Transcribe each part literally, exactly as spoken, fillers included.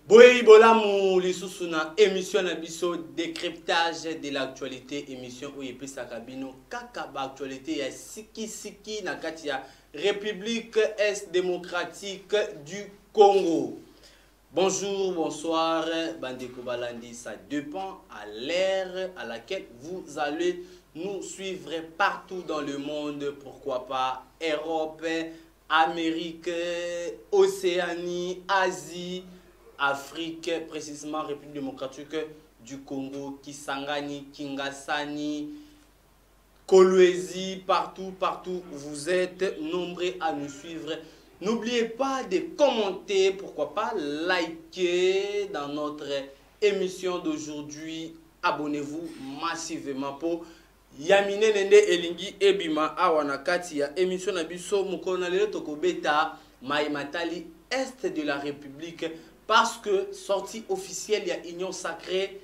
Boy Bolamou, les sous na émission na biso décryptage de l'actualité, émission où il peut s'acabino kaka ba actualité ya siki siki na kati ya République Est démocratique du Congo. Bonjour, bonsoir, Bandeko Balandi, ça dépend à l'ère à laquelle vous allez nous suivre partout dans le monde, pourquoi pas Europe, Amérique, Océanie, Asie, Afrique, précisément République démocratique du Congo, Kisangani, Kingasani, Kolwezi, partout, partout, vous êtes nombreux à nous suivre. N'oubliez pas de commenter, pourquoi pas liker dans notre émission d'aujourd'hui. Abonnez-vous massivement pour Yamine Nende Elingi Ebima Awanakati ya émission Nabiso Mukona Lele Tokobeta Maïmatali Est de la République. Parce que sortie officielle, il y a Union Sacrée.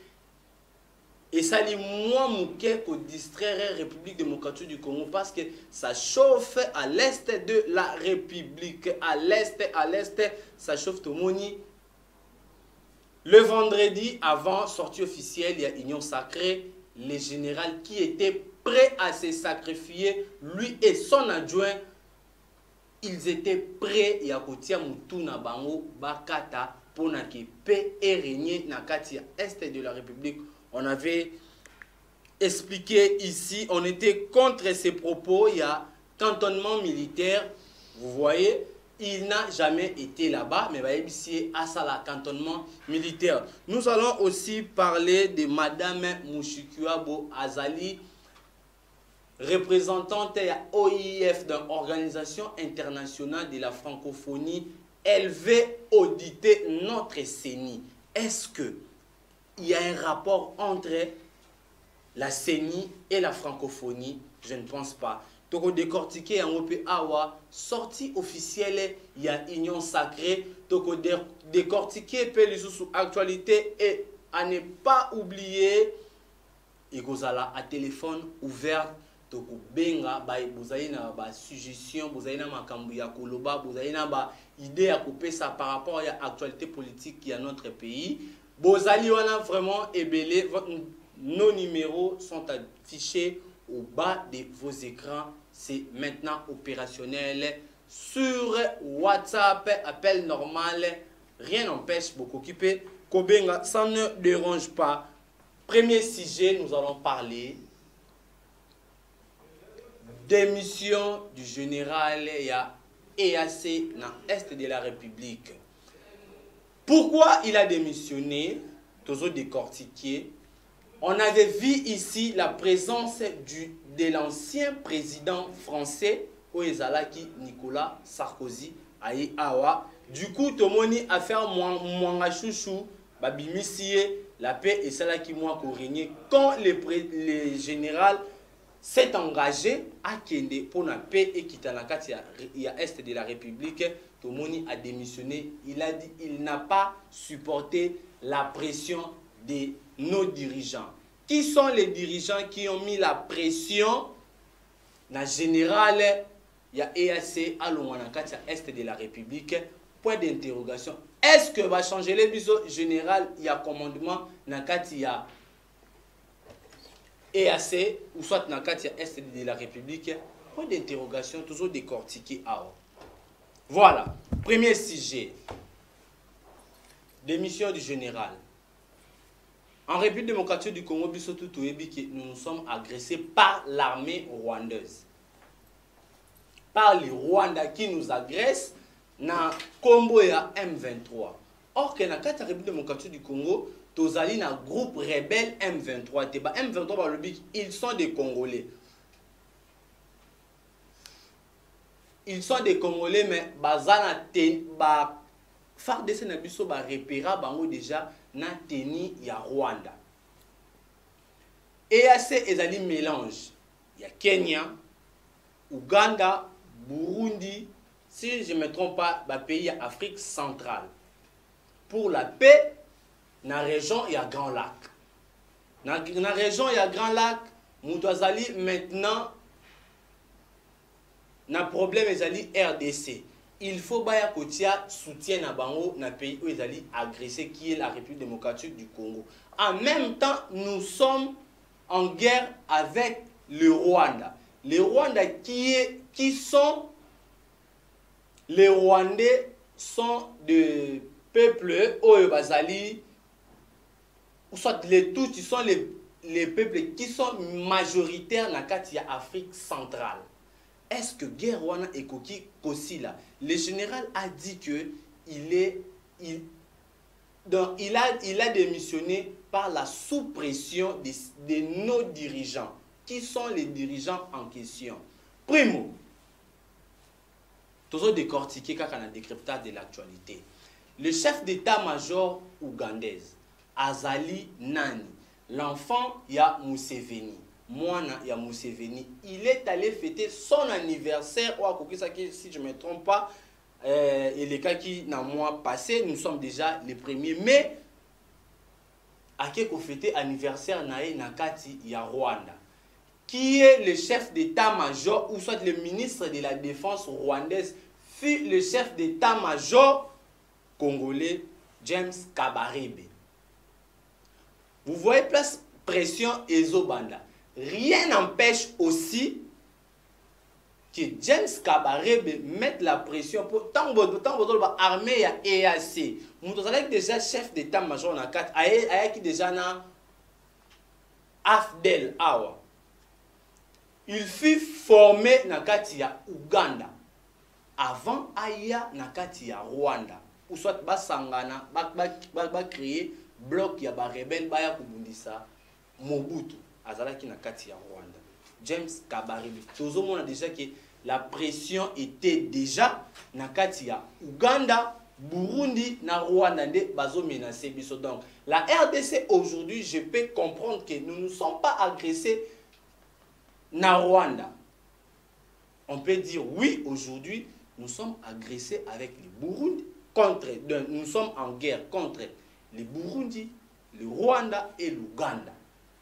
Et ça dit moi mouké pour distraire République démocratique du Congo. Parce que ça chauffe à l'est de la République. À l'est, à l'est, ça chauffe tout le monde. Le vendredi, avant sortie officielle, il y a Union Sacrée. Les généraux qui étaient prêts à se sacrifier, lui et son adjoint, ils étaient prêts à côté Mutuna Bango Bakata pour que paix et régner na katia est de la République. On avait expliqué ici, on était contre ces propos. Il y a cantonnement militaire. Vous voyez, il n'a jamais été là-bas, mais ici à ça la cantonnement militaire. Nous allons aussi parler de Madame Mouchikuabo Azali, représentante à O I F d'une organisation internationale de la francophonie. Elle veut auditer notre C E N I. Est-ce que il y a un rapport entre la C E N I et la francophonie? Je ne pense pas. Donc, décortiquer en O P Awa, sortie officielle, il y a Union Sacrée. Donc, décortiquer les sous actualité et à ne pas oublier, et vous avez un téléphone ouvert. Donc, benga, vous avez une suggestion, vous avez une koloba, vous avez une idée à couper ça par rapport à l'actualité politique qui est dans notre pays. Vous allez vraiment ébélé. Nos numéros sont affichés au bas de vos écrans. C'est maintenant opérationnel. Sur WhatsApp, appel normal, rien n'empêche beaucoup occuper. Kobenga, ça ne dérange pas. Premier sujet, nous allons parler démission du général E A C dans l'Est de la République. Pourquoi il a démissionné? Toujours décortiqué. On avait vu ici la présence du, de l'ancien président français, Oezalaki Nicolas Sarkozy, Aïe Awa. Du coup, tout le monde a fait un chouchou, la paix et celle qui m'a régné quand le, le général s'est engagé à Kende pour la paix et quitter la carte il y a Est de la République. Tomoni a démissionné. Il a dit qu'il n'a pas supporté la pression de nos dirigeants. Qui sont les dirigeants qui ont mis la pression? La générale, il y a E A C à l'Ouanakati Est de la République. Point d'interrogation. Est-ce que va changer les biseaux général? Il y a commandement Nakati, il y a E A C ou soit Nakati Est de la République. Point d'interrogation, toujours décortiqué à haut. Voilà, premier sujet. Démission du général. En République démocratique du Congo, nous nous sommes agressés par l'armée rwandaise. Par les Rwandais qui nous agressent dans Combo et M vingt-trois. Or, que dans la République démocratique du Congo, tous allés dans le groupe rebelle M vingt-trois. M vingt-trois, ils sont des Congolais. Ils sont des Congolais, mais bazana ten ba far de senabiso ba repéra bango déjà na teni ya Rwanda. E A C ezali mélange. Il y a Kenya, Ouganda, Burundi, si je ne me trompe pas, ba pays Afrique centrale. Pour la paix, dans la région il y a Grand Lac. Dans la région il y a Grand Lac, Moutouazali maintenant na problème ezali R D C. il faut baya kotia soutien na bango na pays où ils allaient agresser qui est la République démocratique du Congo. En même temps, nous sommes en guerre avec le Rwanda. Les Rwandais qui, est, qui sont les Rwandais sont des peuples Oyo Bazali, ou soit les tous, ils sont les, les peuples qui sont majoritaires dans l'Afrique centrale. Est-ce que guerre Rwanda et Koki Kosila, le général a dit que il est il, donc, il a il a démissionné par la sous-pression de, de nos dirigeants. Qui sont les dirigeants en question? Primo, toujours décortiquer quand on a décryptage de l'actualité. Le chef d'état-major ougandais, Azali Nani, l'enfant ya Museveni, Mwana ya Museveni, il est allé fêter son anniversaire, si je ne me trompe pas, euh, et les cas qui n'a mois passé, nous sommes déjà les premiers, mais à qui fêter anniversaire nae nakati ya Rwanda, qui est le chef d'état-major ou soit le ministre de la défense rwandaise, fut le chef d'état-major congolais James Kabarebe. Vous voyez place pression Ezobanda. Rien n'empêche aussi que James Kabarebe mette la pression pour tant que l'armée a E A C. Nous avons déjà chef d'état-major na quatre, aya qui déjà na Afdel Awa. Il fut formé na kati ya Uganda avant aya na kati ya Rwanda. Ou soit basangana ba ba ba, ba créer bloc ya ba rebelle ba ya kubundisa Mobutu azalaki na kati ya Rwanda. James Kabarebe. Tozo mona déjà que la pression était déjà na kati ya Uganda, Burundi, na Rwanda nde bazo menacer biso. Donc la R D C aujourd'hui, je peux comprendre que nous ne sommes pas agressés na Rwanda. On peut dire oui, aujourd'hui, nous sommes agressés avec les Burundi, contre, nous sommes en guerre contre les Burundi, le Rwanda et l'Ouganda.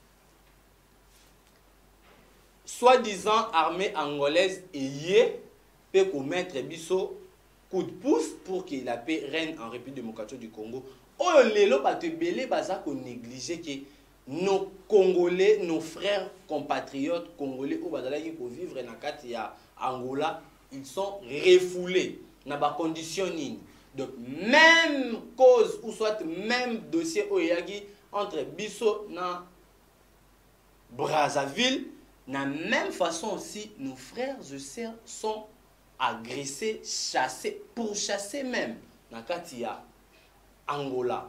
Soi-disant armée angolaise et peut commettre biso coup de pouce pour que la paix règne en République démocratique du Congo. Oh lelo ba te belé baza ko négliger que nos Congolais, nos frères compatriotes congolais au bazalaki ko vivre na kati ya Angola, ils sont refoulés na ba condition nini. Donc même cause ou soit même dossier oyaki entre biso na Brazzaville, de la même façon aussi, nos frères et sœurs sont agressés, chassés, pourchassés même dans Katia, Angola.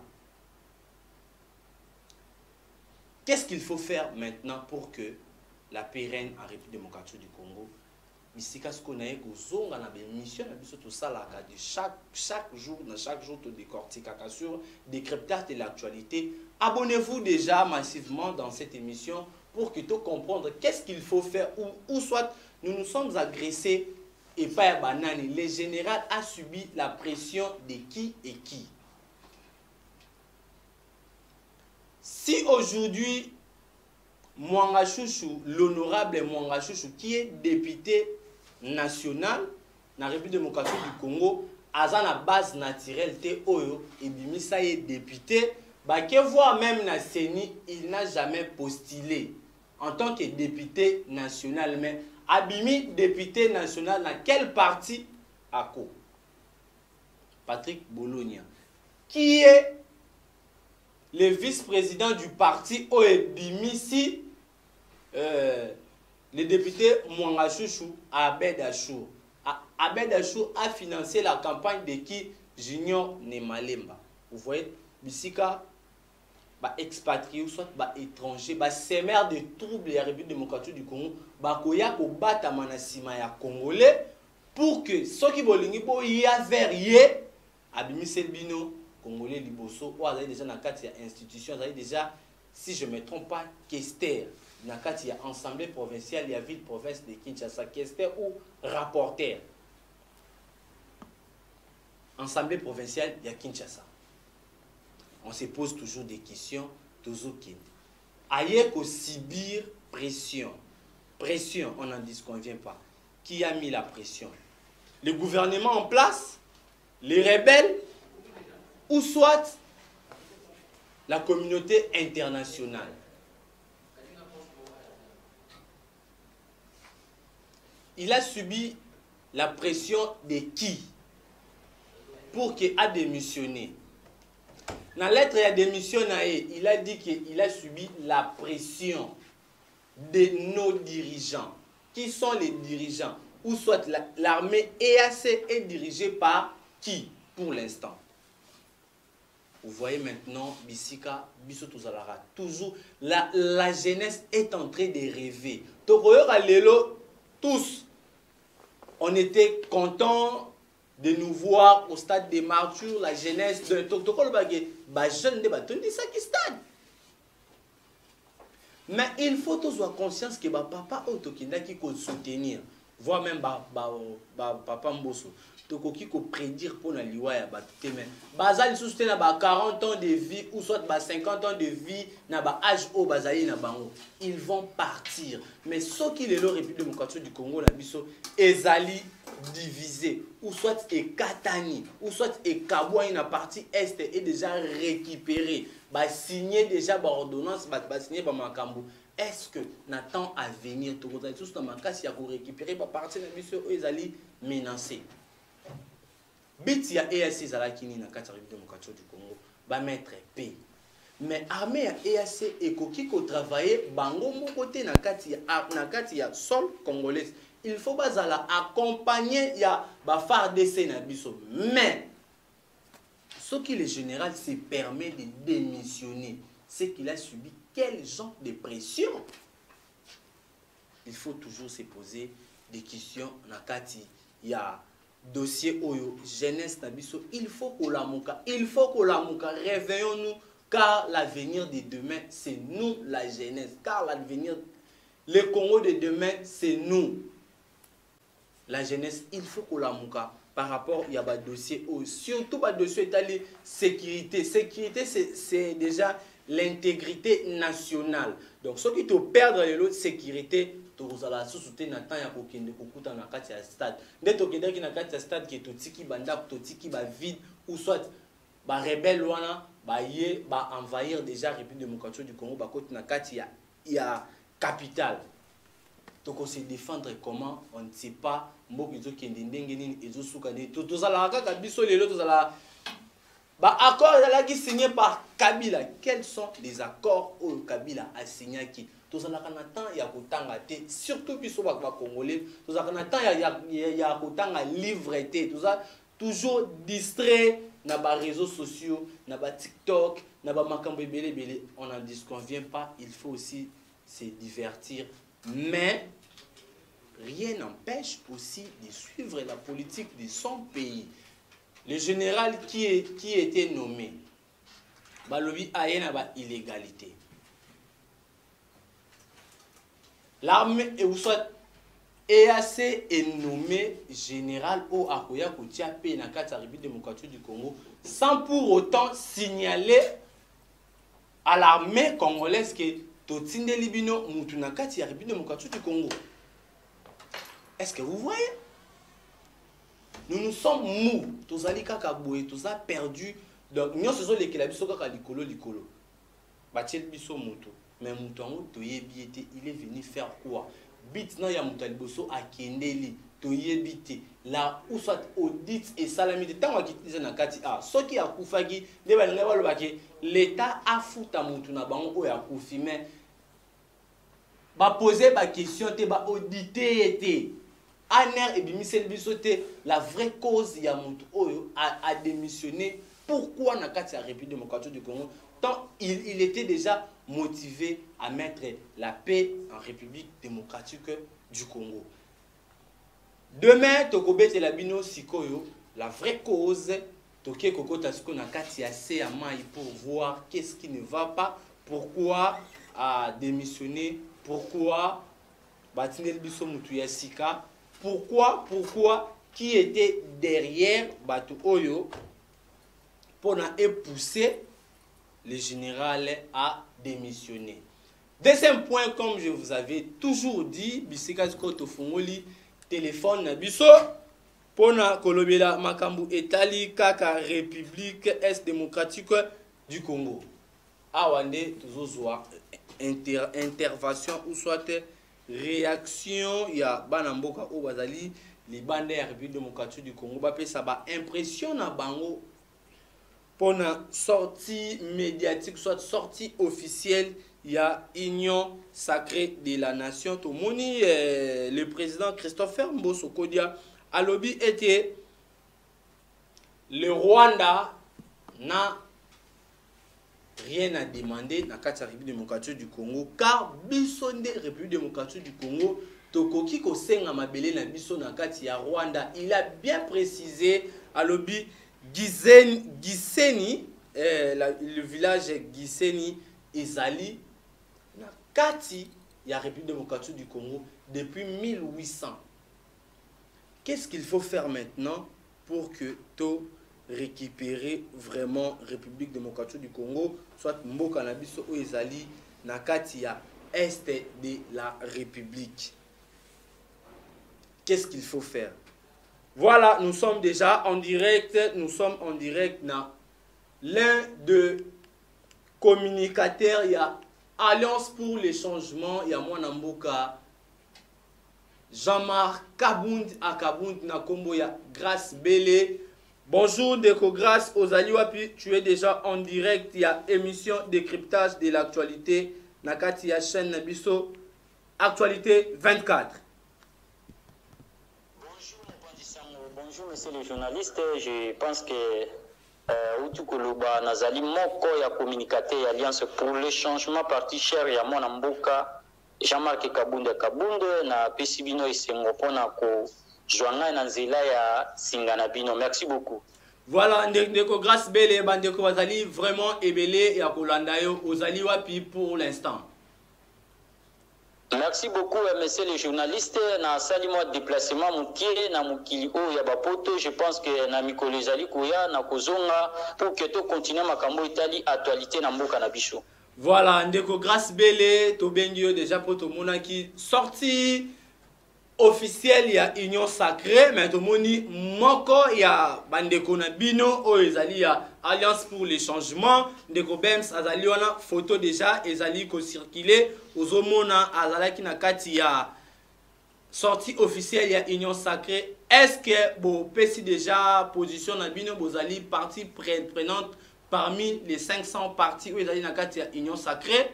Qu'est-ce qu'il faut faire maintenant pour que la paix règne en République démocratique du Congo? Ici, qu'est-ce qu'on a eu qu'on a des missions, tout ça là, chaque chaque jour, dans chaque jour, tout décortique sur décryptage de l'actualité. Abonnez-vous déjà massivement dans cette émission pour que tu comprennes qu'est-ce qu'il faut faire ou, ou soit nous nous sommes agressés et pas banani. Le général a subi la pression de qui et qui. Si aujourd'hui Mwanga Chouchou, l'honorable Mwanga Chouchou, qui est député national dans la République démocratique du Congo, a la base naturelle te oyo et bimisa est député, bah que voit même na Seni, il n'a jamais postulé en tant que député national, mais Abimi député national dans quel parti? Ako Patrick Bologna, qui est le vice-président du parti Oebimisi, euh, le député Mwanga Chouchou Abed Achour. Abed Achour a financé la campagne de qui? Junior Nemalemba. Vous voyez, Bissika, bah expatrié ou soit bah étranger, bah sémère de troubles la République démocratique du Congo, bah koya ko bata manasima ya congolais pour que ceux qui bolingi bo ya vers yé abimi selbino congolais liboso ou azali déjà na kati ya institution, azali déjà, si je me trompe pas, Kester na kati ya assemblée provinciale ya ville province de Kinshasa, Kester ou rapporteur assemblée provinciale ya Kinshasa. On se pose toujours des questions, toujours qui ailleurs qu'au subir pression, pression, on n'en disconvient pas. Qui a mis la pression? le gouvernement en place, les rebelles, ou soit la communauté internationale. Il a subi la pression de qui pour qu'il a démissionné. Dans la lettre à démission, il a dit qu'il a subi la pression de nos dirigeants. Qui sont les dirigeants? Ou soit l'armée E A C est dirigée par qui pour l'instant? Vous voyez maintenant, Bisika, Biso Tozalara, toujours, la, la jeunesse est en train de rêver. Tous, on était contents de nous voir au stade des martyrs, la jeunesse de Tokotoko, bah jeune de Batondi, ça qui stade. Mais il faut tous avoir conscience que bah papa Otokinda qui peut soutenir, voire même bah bah bah papa Mbosso, Tokoki ko prédire pour la liwa ya bateme. Bazali soutient na quarante ans de vie ou soit bah cinquante ans de vie na ba âge au bazali na bango. Ils vont partir. Mais ceux qui les leur République démocratique du Congo la biso ezali divisé ou soit et Katani ou soit et Kabwa une partie est est déjà récupérée. Bah signer déjà par ordonnance, bah, bah signer par Makambu. Est-ce que Nathan à venir tout ça tout dans ma cas si a récupérer par partie de mission ezali menacé. Bit ya E A C zalakini na kati République démocratique du Congo ba mettre paix. Mais armée ya E A C ekoki ko travailler bango mo côté na kati ya na kati ya sol congolais. Il faut bazala accompagner ya ba F A R D C na biso. Mais ce qui le général se permet de démissionner, c'est qu'il a subi quel genre de pression? Il faut toujours se poser des questions na kati ya dossier oyo jeunesse nabiso. Il faut qu'on la mouka, il faut qu'on la mouka. Réveillons-nous, car l'avenir de demain c'est nous la jeunesse, car l'avenir, le Congo de demain c'est nous la jeunesse. Il faut qu'on la mouka par rapport il y a un dossier oyo, surtout pas dossier étalé sécurité. Sécurité c'est déjà l'intégrité nationale. Donc ceux qui te perdent l'autre sécurité tozala sousouté na temps ya kokende kokuta na kati ya stade nde tokendaki na kati ya stade ke totiki banda totiki ba vide ou soit ba rebelle wana ba ye ba envahir déjà République démocratique du Congo ba côté na kati ya ya capitale. Donc on se défendre comment on ne sait pas mboka ezo kende ndenge nini ezo suka de tozala kaka biso lelo tozala ba accord là qui signé par Kabila. Quels sont les accords où Kabila a signé qui tous en attendant il y a kotanga té surtout biso ba congolais tous en attendant il y a il y a kotanga livreté tout ça toujours distrait na ba réseaux sociaux na ba TikTok na ba makambo belé belé on n'en disconvient pas, il faut aussi se divertir mais rien n'empêche aussi de suivre la politique de son pays. Le général qui est qui était nommé balobi ayena ba illégalité. L'armée et ou soit E A C est nommé général au Akoya Kotia P na kati République démocratique du Congo sans pour autant signaler à l'armée congolaise que Totinde Libino mutu na kati République démocratique du Congo. Est-ce que vous voyez? Nous nous sommes mous, tous ali kaka boye, tous a perdu. Donc nous sommes les kela biso kaka likolo likolo. Batiel biso mutu. Mais Moutango, il est venu faire quoi? Bit na ya Moutaliboso a kendeli, toyebite. Là où soit audit et salamité, tant qu'on quitte na kati a. Ce qui a koufagi, l'État a foutu à Moutuna bango ya koufi mais ba poser ba question te ba auditer te. Aner et bimisel bisote la vraie cause ya Moutou oyo a, a démissionné. Pourquoi na kati ya République démocratique du Congo? Tant il, il était déjà motivé à mettre la paix en République démocratique du Congo. Demain, Tokobete Labino Sikoyo, la vraie cause, Toké Koko Tasiko Nakati assez à maille pour voir qu'est-ce qui ne va pas, pourquoi a démissionné, pourquoi Batinel Biso Mutuya Sika, pourquoi, pourquoi, qui était derrière Batu Oyo pour pousser le général a démissionné. Deuxième point, comme je vous avais toujours dit, Bisika Skoto Fungoli téléphone na biso pona kolobela makambu etali kaka République Est démocratique du Congo. Awande tozozwa inter intervention ou soit réaction ya bana mboka o bazali les bande ya République démocratique du Congo ba pesa ba impression na bango pona sortie médiatique soit sortie officielle il y a Union sacrée de la nation. Tout moni euh, le président Christopher Mboso Kodia a lobby était le Rwanda n'a rien à demander dans la République démocratique du Congo car bisonde République démocratique du Congo tokoki ko senga mabele na biso na kati ya Rwanda. Il a bien précisé à lobby Gisenyi, Gisenyi euh, la, le village Gisenyi ezali na kati ya République démocratique du Congo depuis mille huit cents. Qu'est-ce qu'il faut faire maintenant pour que to récupérer vraiment République démocratique du Congo soit mboka na biso o ezali na kati ya est de la République? Qu'est-ce qu'il faut faire? Voilà, nous sommes déjà en direct, nous sommes en direct dans l'un de communicateurs, il y a Alliance pour les changements, il y a Mwanamboka, Jean-Marc Kabound à Kabound, na Kombo, il y a Grâce Bélé. Bonjour Deko Grâce, Ozali Wapi, tu es déjà en direct, il y a émission décryptage de l'actualité, Nakati ya chaîne Nabiso, actualité vingt-quatre. Bonjour monsieur le journaliste, je pense que Outu Koloba Nazali Moko ya communicateur Alliance pour le changement parti cher ya Mwana Mboka Jean-Marc Kabunde Kabunde na Pesibino Isengo pona ko joanga na nzela ya Singana Bino. Merci beaucoup. Voilà, Ndeko Grâce Bele Bandeko Bazali vraiment ebele ya kolanda yo Ozali Wapi pour l'instant. Merci beaucoup, monsieur le journaliste. Na sali moi déplacement mukile na mukili o ya bapoto. Je pense que na mikolo zali koya na kozonga pour que to continue makambo itali actualité na mboka na biso. Voilà, Ndeko Grâce Bele to bengio déjà poto mona qui sorti officiel ya Union sacrée mais to moni moko ya bandeko na bino o ezali ya Alliance pour les changements. Ndeko Bems azali wana photo déjà ezali ko circuler ozomona azalaki na kati ya sortie officielle ya Union sacrée. Est-ce que bo pesi déjà position na bino bozali partie prenante parmi les cinq cents partis ou ezali na kati ya Union sacrée?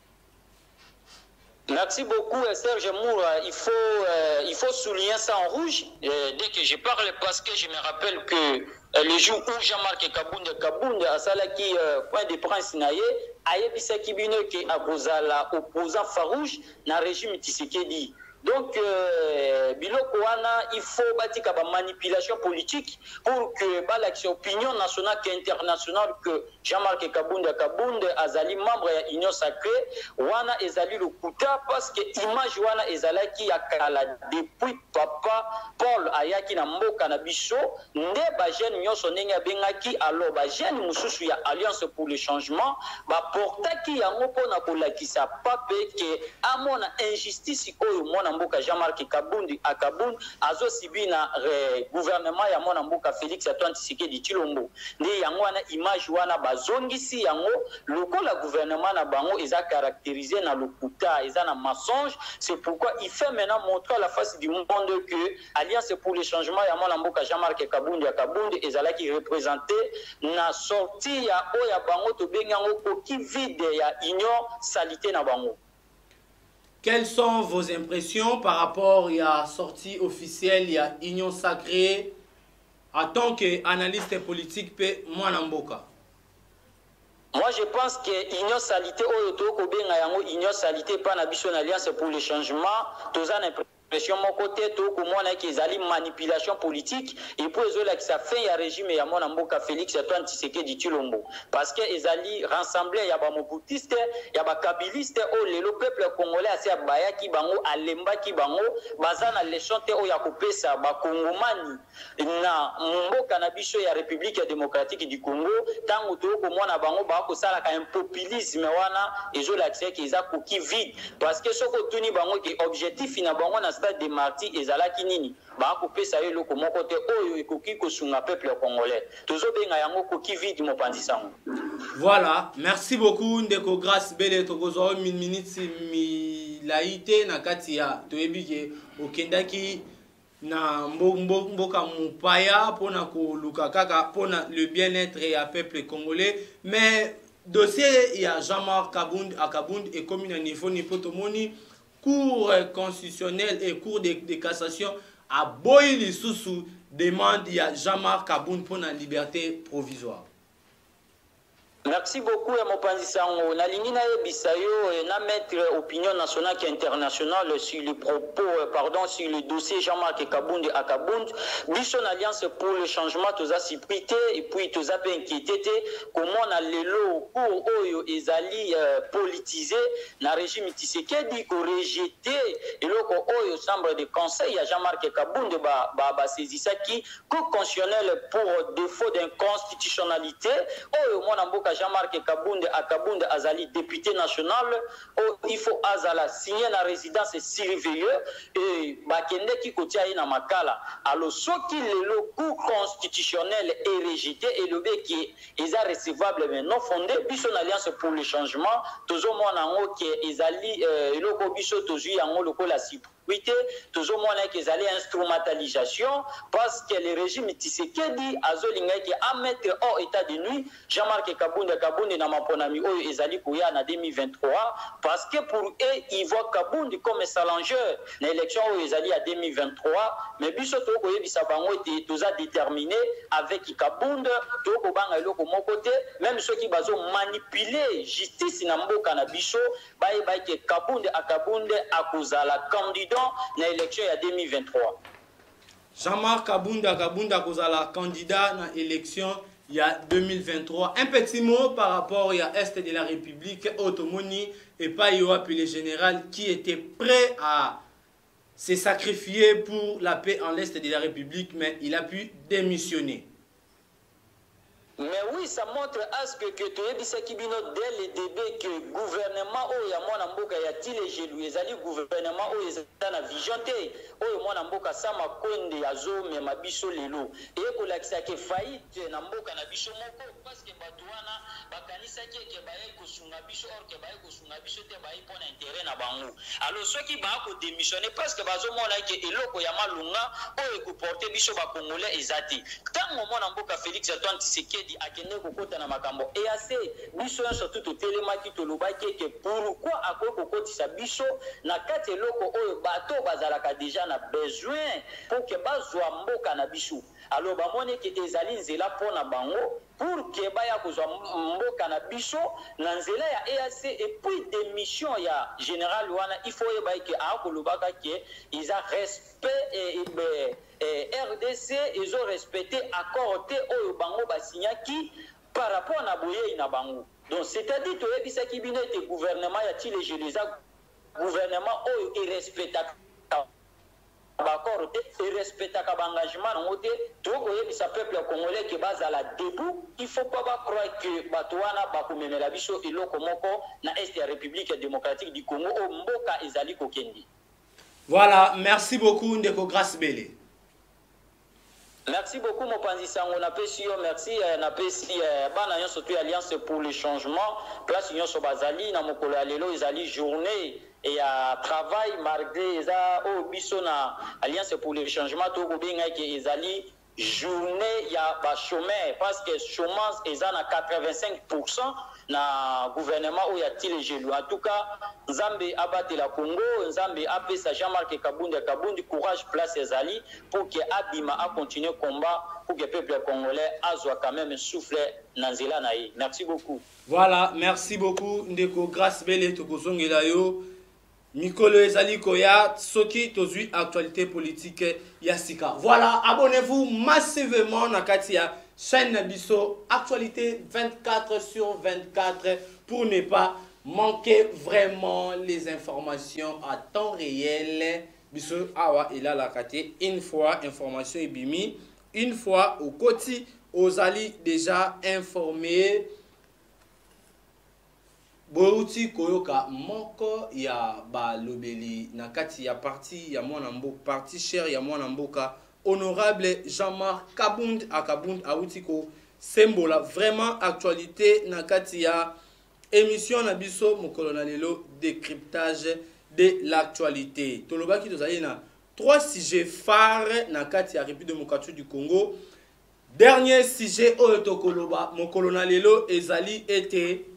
Merci beaucoup Serge Moura. Il faut, euh, il faut souligner ça en rouge euh, dès que je parle parce que je me rappelle que euh, le jour où Jean-Marc Kabunde Kabunde a salaki euh, point de prince naye ayebisa kibino ke akozala opposant farouche na régime Tshisekedi. Donc, euh, biloko wana, il faut bâtir une manipulation politique pour que bah, l'action opinion nationale et internationale que Jean-Marc Kabunde Kabunde azali membre de l'Union sacrée, wana ezali le kuta parce que image wana ezala qui a kala depuis papa Paul ayaki na mboka na biso nde ba jeune nyonso ndenge bengaki alors ba jeune mususu ya Alliance pour le changement ba portaki yango pona kolakisa pape ke amona injustice oyo mona mboka Jean-Marc Kabundi Akabundi azo sibina gouvernement ya mona mboka Félix Antoine Tshisekedi Tshilombo ndi yango wana image wana bazongisi yango lokola gouvernement na bango eza caractérisé na lokuta eza na mensonge. C'est pourquoi il fait maintenant montrer à la face du monde que Alliance pour le changement ya mona mboka Jean-Marc Kabundi Akabundi ezala qui représenté na sortie ya oya bango to bengango koki vide ya union salité na bango. Quelles sont vos impressions par rapport à la sortie officielle, il y a Union sacrée, en tant qu'analyste politique, Mwanamboka? Moi, je pense que l'Union salité, Union salité, pas une alliance pour le changement, tous en impression mon côté tout comme moi qu'ils allaient manipulation politique et pour eux là qui ça fait un régime ya mon mboka Félix Antoine Tshisekedi Tshilombo parce que ils allaient rassembler ya ba mobutiste ya ba kabiliste au le peuple congolais assez baya ki bango alemba ki bango bazana les chanter o ya kopesa ba kongomani na mboka na biso ya République démocratique du Congo tango to ko mona bango ba ko sala ka un populisme wana ezo la qui eza koki vide parce que soko tuni bango ki objectif na bango na stade de Marty ezalaki nini bakopesa ye eloko moko te oyo ekoki kosunga peuple congolais tozobenga yango koki vide mopanzi sango. Voilà, merci beaucoup ndeko Grace Bele tokozwa une minute milaite na kati ya toyebi ke okendaki na mboka mopaya pona koluka kaka pona le bien-être ya peuple congolais, mais dossier ya Jean-Marc Kabund à Kabund et comme un niveau niveau tomoni cour constitutionnel et cour de, de cassation a boyi lisusu demande ya Jean-Marc Kabund pour la liberté provisoire. Merci beaucoup à Mopanzi Sango. Nalingi na yebisayo na mettre opinion nationale et internationale sur le propos, pardon, sur le dossier Jean-Marc Kabund à Kabund. Bison Alliance pour le changement, tous a siprité et puis tous a inquiété comment on a l'élo pour Oyo Ezali politisé, na régime Tshisekedi ko rejeté et loko Oyo chambre de conseil à Jean-Marc Kabund ba ba ba saisissaki cour constitutionnelle pour défaut d'inconstitutionnalité. Oyo mona mboka Jean-Marc Kabund à Kabund Azali député national oh, il faut Azala signer la résidence surveillée et bakende ki kotia na makala alors ce qui le cours constitutionnel est rejeté et le bec qui est recevable mais non fondé biso alliance pour le changement tozo mona ngo ki ezali eloko biso tozu yango lokola sipo oui, toujours moins qu'ils allaient instrumentalisation parce que le régime Tshisekedi azolinga qui a mettre hors état de nuit Jean-Marc Kabund Kabund na maponami oyo ezali kuya na deux mille vingt-trois parce que pour eux ils voient Kabund comme salangeur na élection oyo ezali à deux mille vingt-trois mais biso to ko yebisa bango te toza déterminé avec Kabund to ko banga eloko moko te même ceux qui bazo manipuler justice na mboka na biso baye baye que Kabund Kabund akuzala candidat na élection ya deux mille vingt-trois. Jean-Marc Kabunda Kabunda kozala candidat na élection ya deux mille vingt-trois. Un petit mot par rapport à Est de la République Otomoni et pas Yoap le général qui était prêt à se sacrifier pour la paix en l'Est de la République, mais il a pu démissionner. Mais oui, ça montre à ce que tu es bisakibino dès le début que le gouvernement ou ya mwana mboka ya tile jelu ezali gouvernement ou ezali na vision te ou mwana mboka sama konde ya zo me mabiso lelo et ko lakisa ke faillite na mboka na biso moko parce que batuana bakanisa ke ke baye ko sunga biso or ke baye ko sunga biso te baye pona intérêt na bango alors ceux qui ba ko démissionner parce que bazo mona ke eloko ya malunga ou ko porter biso ba congolais ezati tango mwana mboka Félix Antoine Tshisekedi akende kokota na makambo et assez biso surtout to telemaki to lobaki ke pourquoi akoy kokotisa biso na kati eloko oyo bato bazalaka déjà na besoin pour que bazwa mboka na biso alors bamone ke ezali nzela pona bango pour que baya kozwa mboka na biso na nzela ya E A C et puis démission ya général wana il faut yeba ke akolobaka ke isa respect et, et, et R D C ils ont respecté accord te oyo bango basignaki par rapport na boye na bango donc c'est-à-dire to yebisaki bino te gouvernement ya tile jeleza gouvernement oyo il respecte d'accord et respecte engagement nango te to koyebisa peuple congolais ke bazala debout il faut pas ba croire que bato wana bakomemela biso eloko moko na est ya République démocratique du Congo o mboka ezali kokendi. Voilà, merci beaucoup ndeko Grace Bele. Merci beaucoup Mopanzi Sango na pesi yo merci na pesi bana nyonso tu alliance pour le changement place nyonso bazali na mokolo ya lelo ezali journée et à travail malgré ça au biso na alliance pour le changement to ko benga ke ezali journée ya ba chômeur parce que chômage eza na quatre-vingt-cinq pour cent na gouvernement ou ya tile jelu en tout cas Nzambe abate la Congo Nzambe apesa Jean-Marc Kabund Kabund courage place ezali pour que Abima a continuer combat pour que le peuple congolais azwa quand même souffle na nzela na ye. Merci beaucoup. Voilà, merci beaucoup ndeko Grace Bele tokozongela yo Mikolo ezali koya soki tozui actualité politique ya sika. Voilà, abonnez-vous massivement na kati ya chaîne biso actualité vingt-quatre sur vingt-quatre pour ne pas manquer vraiment les informations à temps réel. Biso awa ila la kati une fois information ibimi, une fois au quotidien ozali déjà informé. Bouti koyoka moko ya ba lobeli na kati ya parti ya mwana mboka parti cher ya mwana mboka honorable Jean-Marc Kabund Akabund Autiko sembola vraiment actualité na kati ya émission na biso mokolo na lelo décryptage de l'actualité. Tolobaki tozali na trois sujets phares na kati ya République démocratique du Congo. Dernier sujet oyo tokoloba mokolo na lelo ezali ete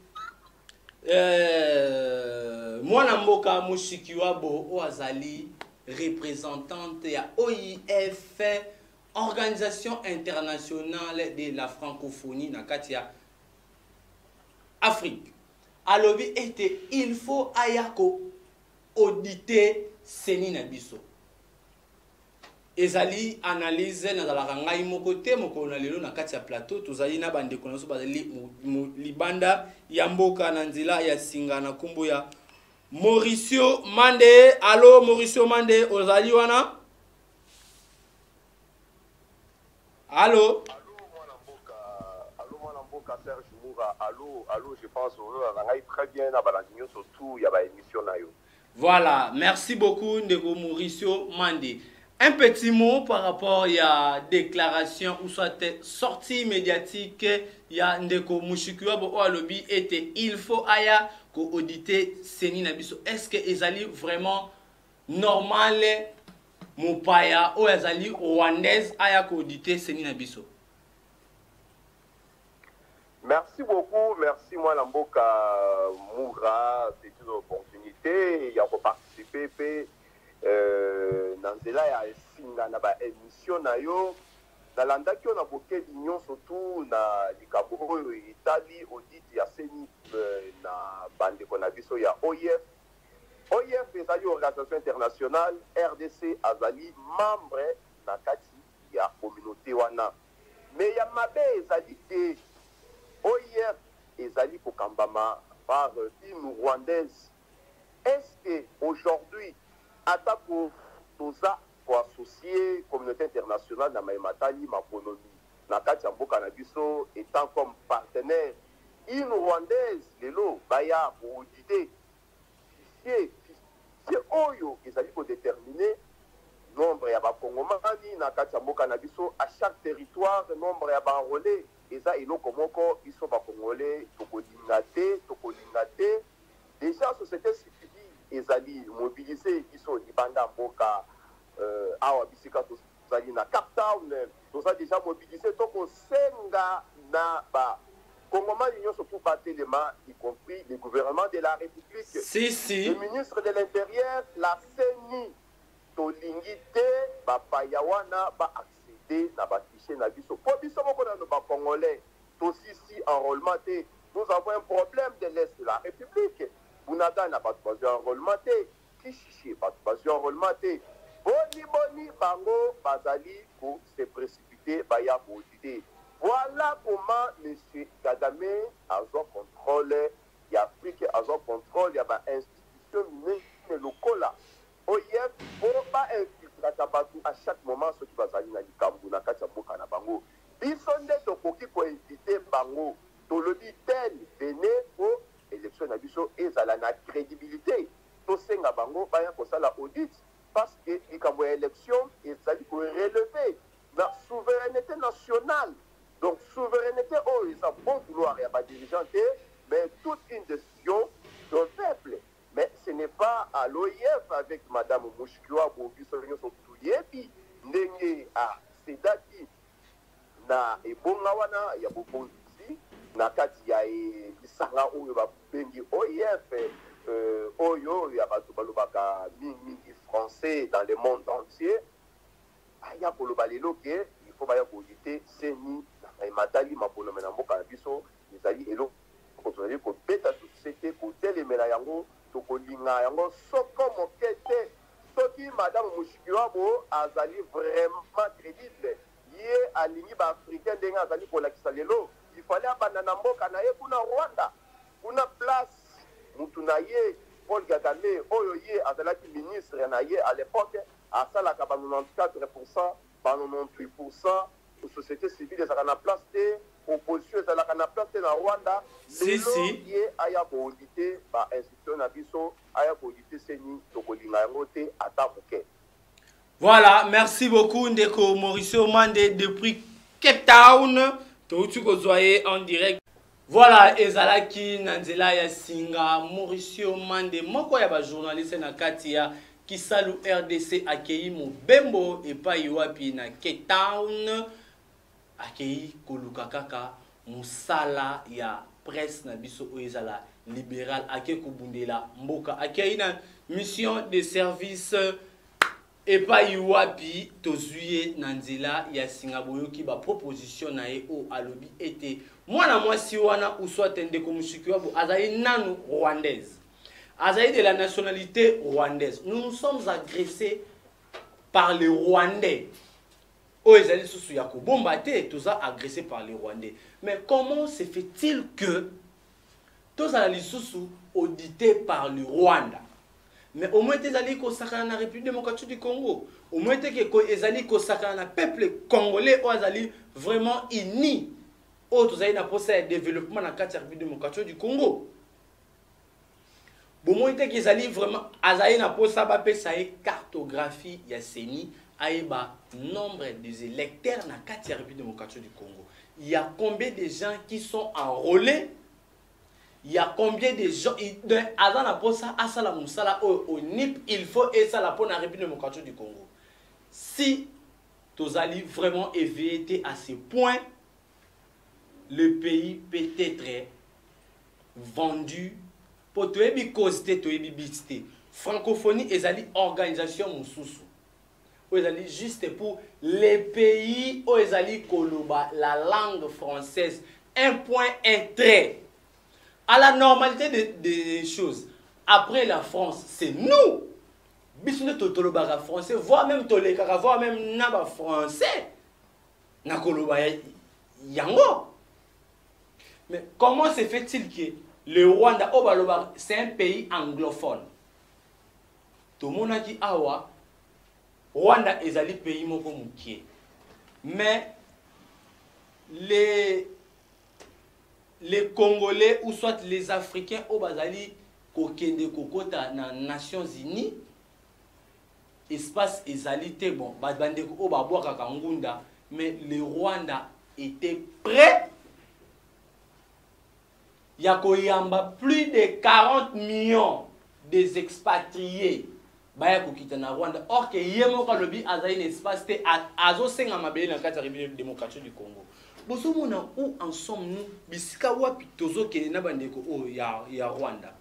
Euh, mwana mboka Mushikiwabo Oazali, représentante ya O I F, Organisation internationale de la francophonie na kati ya Afrique. Alobi ete il faut ayako auditer seni na biso. Ezali analyse na la rangai mokote moko na lelo na kati ya plateau tozali na bande konaso bazali libanda ya mboka na nzela ya singa na kumbu ya Mauricio Mande. Allo Mauricio Mande ozali wana? Allo? Allo mwana mboka, allo mwana mboka Serge Moura. Allo, allo je pense au rangai très bien na balandinyo surtout ya ba émission na yo. Voilà, merci beaucoup ndeko Mauricio Mande. Un petit mot par rapport à la déclaration ou soit sortie médiatique ya ndeko Mushikiwabo Oalobi était il faut aya ko auditer seni na biso. Est-ce que ezali vraiment normal mopaya ou ezali rwandaise aya ko auditer seni na biso? Merci beaucoup, merci moi Lamboka Moura, c'est une opportunité, il y a pour participer. Euh, dans cela ya singa na ba émission na yo na landa ki on a boké d'union surtout na likabo oyo Italie audit ya seni na bande kona biso ya O I F. O I F ezali organisation internationale, R D C azali membre na kati ya communauté wana mais ya mabe ezali te. O I F ezali kokambama par une rwandaise. Est-ce que aujourd'hui attaque pour ça pour associer communauté internationale dans Maïmatali, Maponomi, Nakati Amboka Nabiso étant comme partenaire une rwandaise, Lelo, Baya, pour auditer, fichier, fichier Oyo, ils allaient pour déterminer nombre ya ba Congomani, Nakati Amboka Nabiso, à chaque territoire, nombre ya ba enrôlés, et ça, ils ont comme encore, ils sont pas congolais, Tokolingate, Tokolingate, déjà, société civile. Ezali mobilisé qui sont libanda mboka euh awa bisika to zali na Cape Town to ça déjà mobilisé donc au senga na ba Congomani union surtout pas tellement y compris le gouvernement de la République si si le ministre de l'Intérieur la C E N I to lingité ba payawana ba accéder na ba fichier na biso po biso moko na ba congolais to si si enrôlement té nous avons un problème de l'Est de la République. Bunada n'a pas de besoin enrôlement. Kichichi pas de besoin enrôlement. Boni boni bango bazali pour se précipiter baya auditer. Voilà comment M. Kagame a son contrôle. Il y a Afrique a son contrôle. Il y a une institution mais locale. O I F pour pas infiltrer tabatu à chaque moment ce qui va s'allier na likambu na kati ya mboka na bango. Bisonde to koki ko inviter bango. To le dit tel venez pour élection na biso ezala na crédibilité to senga bango baya ko sala audit parce que likambo ya élection ezali ko relever la souveraineté nationale donc souveraineté oh ça bon vouloir ya ba dirigeant mais toute une décision du peuple mais ce n'est pas à l'O I F avec madame Mushikiwabo biso nyonso tuyebi ndenge a sedaki na ebonga wana ya bokonzi na kati ya isanga oyo ba bengi O I F euh, oyo ya bato balobaka mingi français dans le monde entier aya koloba lelo ke il faut baya auditer seni na matali mapono na mboka na biso ezali elo konsolé ko beta société ko telemela yango to kolinga yango soko mokete soki madame Mushikiwabo azali vraiment crédible ye alingi ba africain denga azali ko lakisa lelo il fallait abandonner mboka na ye kuna Rwanda kuna place mutu na ye Paul Kagame oyo ye azalaki ministre na ye à l'époque asalaka ba quatre-vingt-quatorze pour cent ba quatre-vingt-dix-huit pour cent société civile ezalaka na place te opposition ezalaka na place te na Rwanda si si ye aya koaudite ba institution na biso aya koaudite seni tokolinga yango te ata moke. Voilà, merci beaucoup Ndeko Mauricio Mande depuis Cape Town. Toutu kozwaye en direct. Voilà, ezalaki nanzela ya singa Mauricio Mande moko ya ba journaliste na katia Kisalu R D C akei Mobembo epai wapi na Cape Town akei koluka kaka musala ya presse na biso ezala libéral ake kubundela mboka akei na mission de service epai wapi tozuye nanzela ya singaboyoki ba proposition na e o alobi ete mwana mwasi wana uswa tende ko mushiki wabo azali nanu rwandaise azali de la nationalité rwandaise. Nous nous sommes agressés par les Rwandais. Oh, ils allaient sous Yako bombarder, tous agressés par les Rwandais. Mais comment se fait-il que tous allaient sous audités par le Rwanda? Mais au moins ils allaient consacrer la République démocratique du Congo. Au moins ils allaient consacrer le peuple congolais, ils allaient vraiment unis. Oh, tous allaient procès de développement dans la République démocratique du Congo. Bon, moi, ils allaient vraiment, ils na posa ba pesa cartographie ya seni aeba nombre des électeurs na la République démocratique du Congo. Il y a combien de gens qui sont enrôlés? Il y a combien de gens avant la posa asala musala au N I P il faut et ça la pour la République démocratique du Congo. Si tous allaient vraiment éveiller à ce point, le pays peut être vendu. Pour tout ebi costé to ebi bitsté francophonie ezali organisation mususu o ezali juste pour les pays o ezali koloba la langue française un point un trait à la normalité des de choses après la France c'est nous bisune totoloba français voire même toleka voire même naba français na koloba yango. Mais comment se fait-il que le Rwanda, c'est un pays anglophone. Tout le monde a dit awa, Rwanda est un pays mokomukie. Mais les les Congolais ou soit les Africains au bazali kokende kokota na Nations Unies, espace ezalité bon, bazbande ko ba boka kangunda, mais le Rwanda était prêt. Il y a plus de quarante millions des expatriés qui sont en Rwanda. Or, que yemo ka lobi azaï l'espace te azo senga mabele na kati ya République démocratique du Congo. Boso mona où en sommes-nous bisika wapi tozo ke na bandeko o ya ya Rwanda.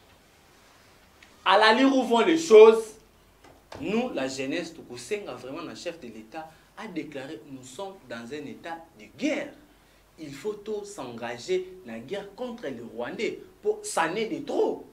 À la lire où vont les choses, nous la jeunesse to senga vraiment le chef de l'État a déclaré nous sommes dans un état de guerre. Il faut tout s'engager dans la guerre contre les Rwandais. Pour ça n'est de trop.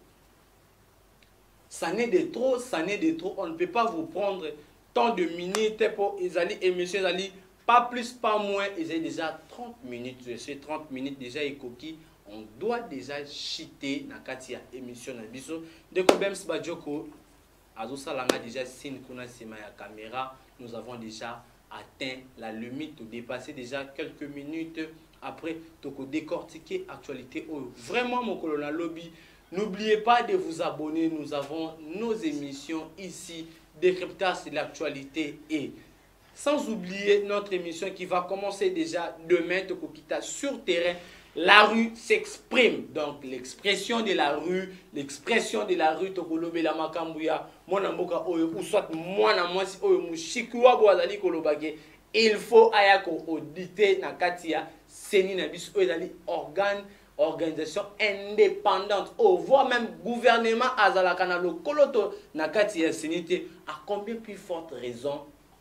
Ça n'est de trop, ça n'est de trop. On ne peut pas vous prendre tant de minutes pour les alliés et monsieur Zali. Pas plus, pas moins. Ils ont déjà trente minutes. Je sais trente minutes déjà et coquille. On doit déjà chiter dans la émission. Dès que Bems Badjoko, Azo Salanga déjà signe qu'on a ma caméra. Nous avons déjà atteint la limite ou dépassé déjà quelques minutes. Après, toko décortiquer actualité. Oh, vraiment, mon colonel Lobby, n'oubliez pas de vous abonner. Nous avons nos émissions ici, décryptage de l'actualité et sans oublier notre émission qui va commencer déjà demain. Toko kita sur terrain. La rue s'exprime. Donc, l'expression de la rue, l'expression de la rue, toko lobe la makambouya, mon amboka oyo, ou soit moi na moi si oyo mushikuwa boazali kolobake. Il faut ayako auditer na katia seni na biso ezali organe organisation indépendante au voire même gouvernement azalaka na lokoloto na katia senité à combien plus forte raison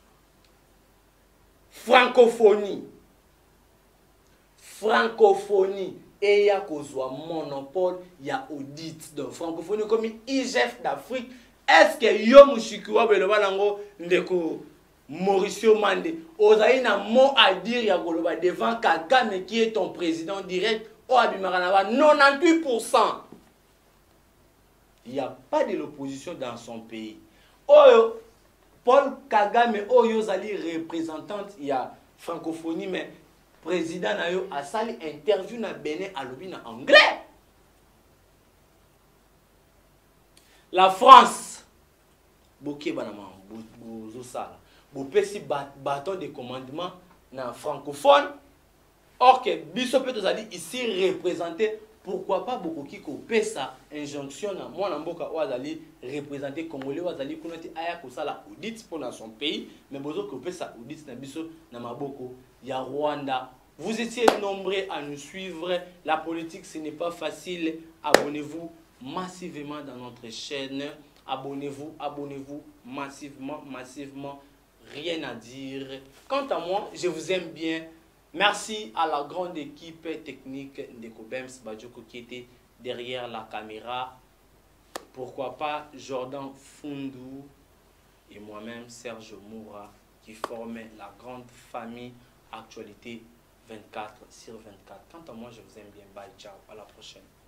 francophonie francophonie et ya kozwa monopole ya audit de francophonie comme I G F d'Afrique. Est-ce que yo mushikiwa beloba lango ndeko Mauricio Mande, ozaï na mot à dire ya goloba devant Kagame qui est ton président direct au Abimaranaba quatre-vingt-dix pour cent. Il n'y a pas de l'opposition dans son pays. Oh, Paul Kagame, oh, yozali représentante, il y a francophonie, mais président na yo a sali interview na Bénin à l'obi na anglais. La France, boké banama bozo sala, bopesi bâton de commandement na francophone. Or que biso peut ici représenté, pourquoi pas beaucoup qui copie sa injonction na moi namboka oazali représenter congolais oazali kunati aya kosala audit pour dans son pays, mais bozo copie sa audit na biso na maboko ya Rwanda. Vous étiez nombreux à nous suivre. La politique, ce n'est pas facile. Abonnez-vous massivement dans notre chaîne. Abonnez-vous, abonnez-vous massivement, massivement. Rien à dire. Quant à moi, je vous aime bien. Merci à la grande équipe technique de Kobems Badjoko qui était derrière la caméra. Pourquoi pas Jordan Fundou et moi-même Serge Moura qui formaient la grande famille Actualité vingt-quatre sur vingt-quatre. Quant à moi, je vous aime bien. Bye, ciao. À la prochaine.